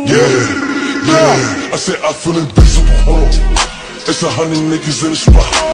Yeah, I said I feel invincible, hold on. It's 100 niggas in the spot.